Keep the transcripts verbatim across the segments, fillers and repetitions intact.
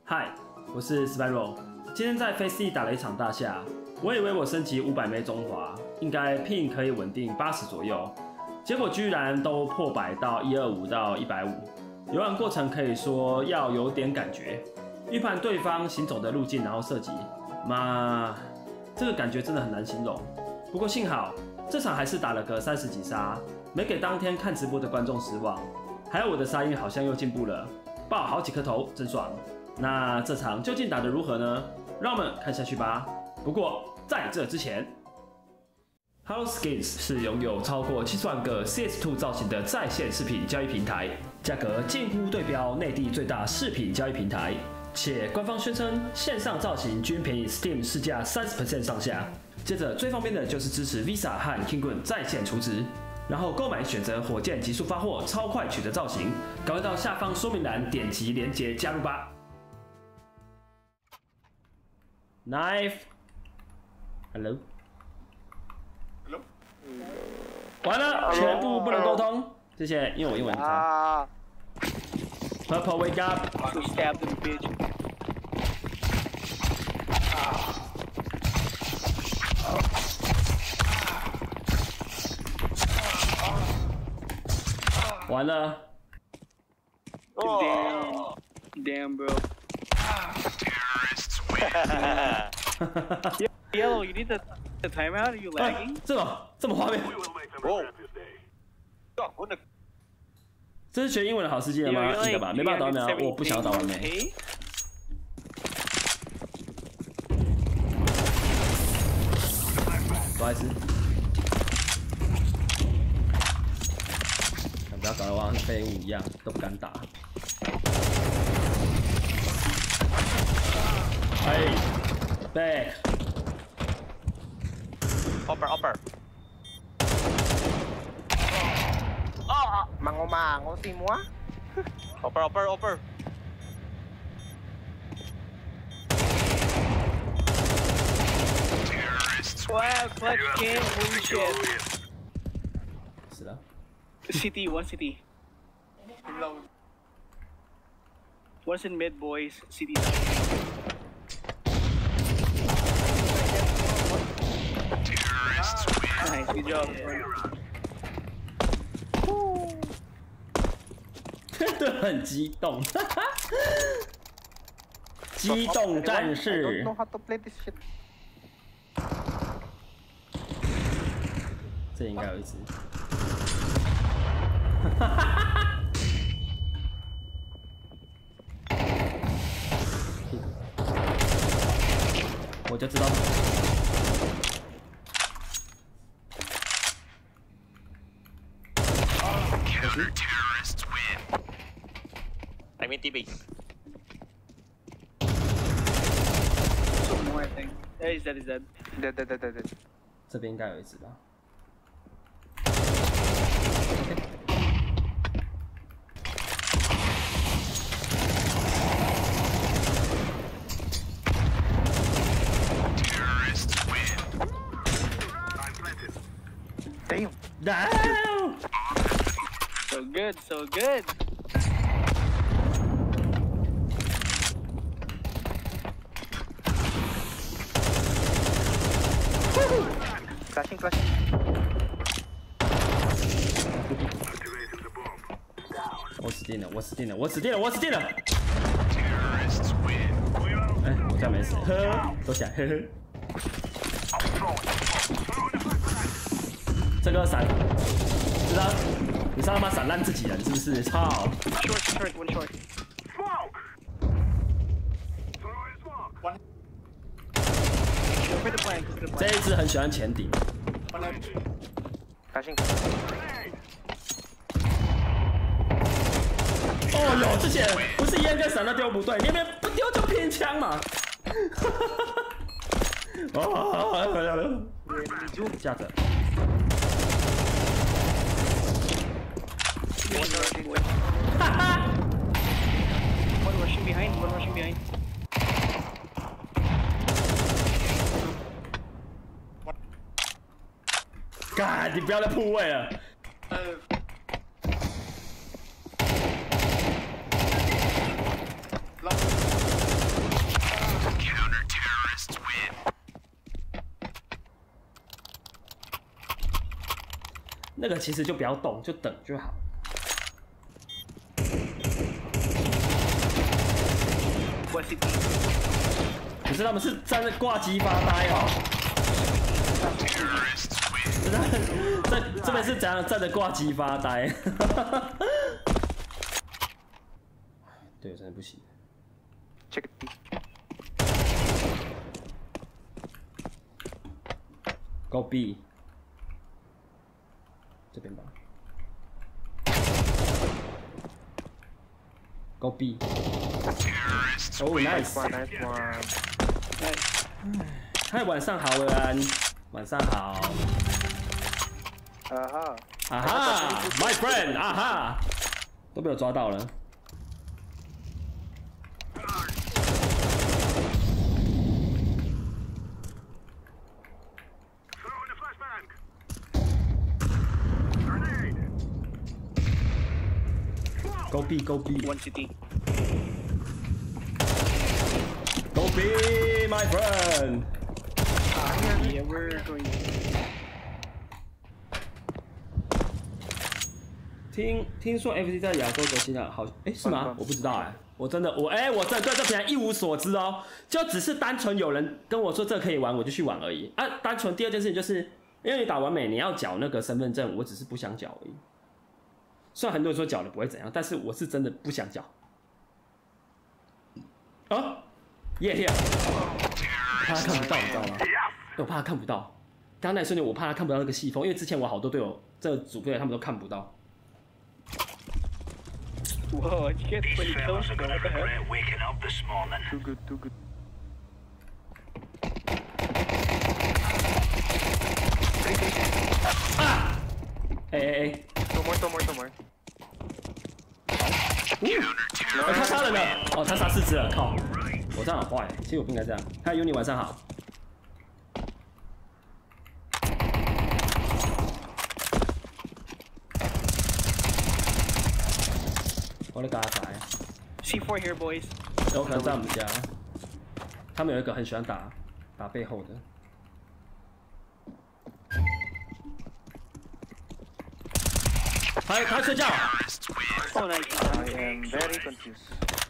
嗨，我是 Spyro， 今天在 Face D 打了一场大下，我以为我升级五百枚中华，应该 ping 可以稳定八十左右，结果居然都破百到一二五到一百五，游玩过程可以说要有点感觉，预判对方行走的路径，然后射击，妈，这个感觉真的很难形容。不过幸好这场还是打了个三十几杀，没给当天看直播的观众失望，还有我的杀音好像又进步了，爆好几颗头，真爽。那这场究竟打得如何呢？让我们看下去吧。不过在这之前 ，Hello Skins 是拥有超过七十万个 C S 二 造型的在线视频交易平台，价格近乎对标内地最大视频交易平台，且官方宣称线上造型均便宜 Steam 市价 百分之三十 上下。接着最方便的就是支持 Visa 和 Kingun 在线储值。然后购买选择火箭极速发货，超快取得造型，赶快到下方说明栏点击连结加入吧。Knife，Hello，Hello， 完了，全部不能沟通，谢谢，因为我英文很差。Purple wake up。完了。 Oh. Damn, bro. Yellow, you need the the timeout. Are you lagging? 这么这么画面。 哦。 这是学英文的好世界了吗？应该吧，没办法打完美，我不想要打完美。不好意思。不要搞得我像废物一样，都不敢打。哎 ，back。upper upper。啊！Mango mango semua. upper upper upper。 Wow, clutch game, holy shit. 是的。 City, one city. One's in mid, boys. City. Nice, good job. 对，很激动，激动战士。这应该有一只。哈哈哈！我就知道。 Counter-terrorists win. I mean T base. Some more, I think. Yeah, he's dead. He's dead. Dead, dead, dead, dead. 这边应该有一只吧。 Damn. No! So good, so good. Flashing, flashing. 我死定了！我死定了！我死定了！我死定了！哎，我这样没死，呵呵，躲起来，呵呵。这个闪，知道？你上他妈闪烂自己人是不是？操 ！Short, short, one short. 这一只很喜欢前顶。 开心。 哦哟，之前不是一样跟闪到丢不对，你那边不丢就偏枪嘛。哦，架着。哈哈。 One rushing behind, one rushing behind. God， 你不要再铺位了。 那个其实就不要动，就等就好。 我是可是他们是站在挂机发呆哦。在这边是怎样站着挂机发呆？对，真的不行。 Check it. Go B， 这边吧。Go B。哦 ，nice， Nice one. nice. 嗨，晚上好，文安，晚上好。 啊哈， 啊哈 ，My friend， 啊哈，都被我抓到了。 Go B, go B. One city. Go B, my friend. Yeah, we're going. 听听说 F C 在亚洲夺金了，好，哎、欸、是吗？我不知道哎、欸，我真的我哎、欸、我真的对这平台一无所知哦，就只是单纯有人跟我说这可以玩，我就去玩而已啊。单纯第二件事情就是，因为你打完美你要缴那个身份证，我只是不想缴而已。 虽然很多人说缴了不会怎样，但是我是真的不想缴。啊，耶耶！怕他看不到，你知道吗？我怕他看不到。刚刚那一瞬间，我怕他看不到那个细缝，因为之前我好多队友，这组队友他们都看不到。 Whoa, did you get twenty kills? What the heck? too good, too good. 啊！哎哎哎！ Two more, two more, two more. 哦，他杀人了！哦，他杀四只了，靠！我这样很坏，其实我不应该这样。嗨，Uni，晚上好。我的嘎仔 C four here, boys. 有可能在我们家。他们有一个很喜欢打打背后的。 他他睡觉。 Oh, nice. I am very confused.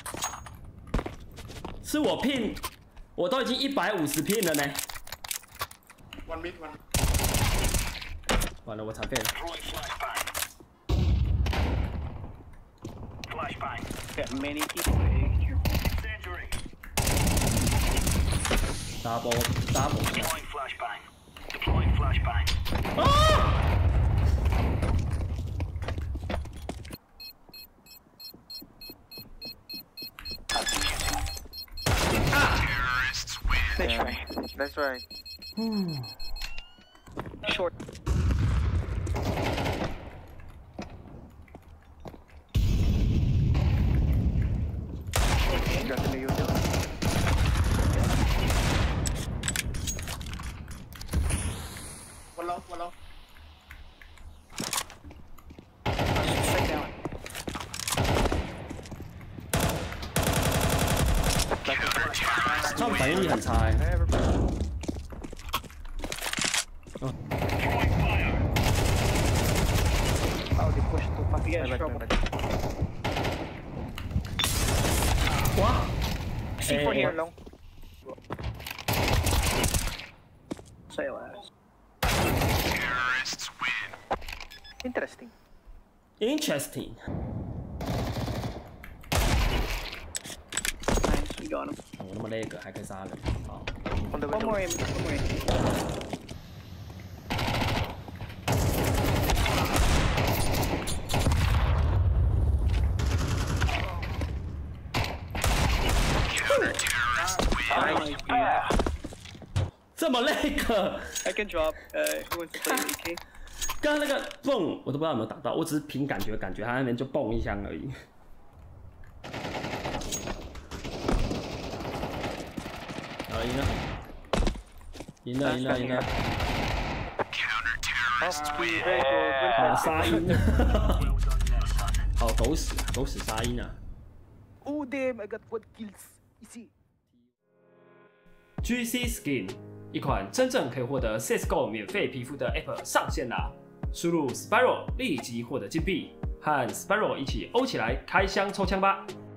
是我 pin， 我都已经一百五十 pin 了呢。 One mid, one. 完了，我残废了。 Got many people here. double double。 啊！ Nice Yeah. try. That's right. Short. Got the new deal. One low, one low. Straight down. 他们反应力很差哎。 Never mind. Oh, they pushed too fast. Yeah, My bad, sure. my bad. 哇！ C four Hey. here. Long. Say last. Interesting. Interesting。 Nice, we got him. 我那么累个还可以杀人，好。 On the One more window. aim. One more aim. Nice, yeah. 这么累个， I can drop. Uh, who wants to play A K? 刚刚那个蹦我都不知道有没有打到，我只是凭感觉，感觉他那边就蹦一枪而已。好，赢了，赢了，赢了，赢了。 Okay, very good. 好沙鹰，好狗屎，狗屎沙鹰啊！ Oh damn, I got one kills. Easy. G C Skin 一款真正可以获得 C S G O 免费皮肤的 App 上线啦！ 输入 Spiral 立即获得金币，和 Spiral 一起欧起来开箱抽枪吧！